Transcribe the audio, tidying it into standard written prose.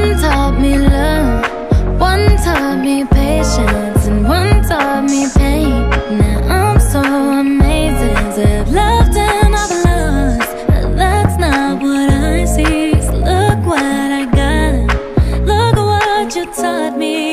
One taught me love, one taught me patience, and one taught me pain. Now I'm so amazing to have loved and I've lost, but that's not what I see. So look what I got, look what you taught me.